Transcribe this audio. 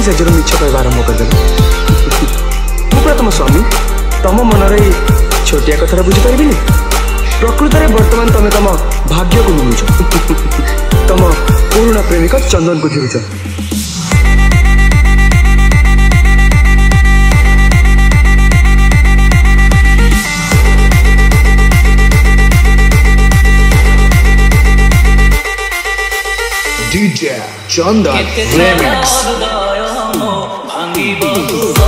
seizure मिछ कहवा आरंभ करदेल मुझे तुम स्वामी तुम मनर छोटिया कथा बुझीपारि प्रकृत में बर्तमान तुम तुम भाग्य को नुमुच तुम पुराना प्रेमिका चंदन को झुरुच DJ Chandan Remix